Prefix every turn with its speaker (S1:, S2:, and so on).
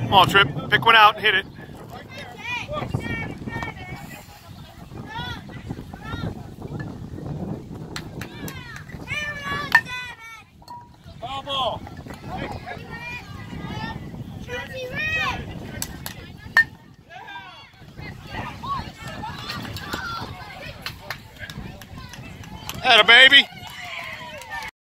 S1: Come on, Trip. Pick one out and hit it.
S2: Ball.
S1: Atta baby.